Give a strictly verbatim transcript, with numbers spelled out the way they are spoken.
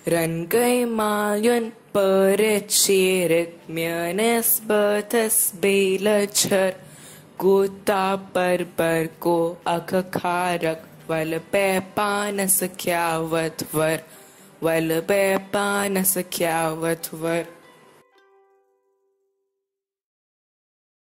Run gay mayon Beret shirik Mjönes bötes bilacher Gota barbar go akakarak Valbe panas kyavat var Valbe panas kyavat var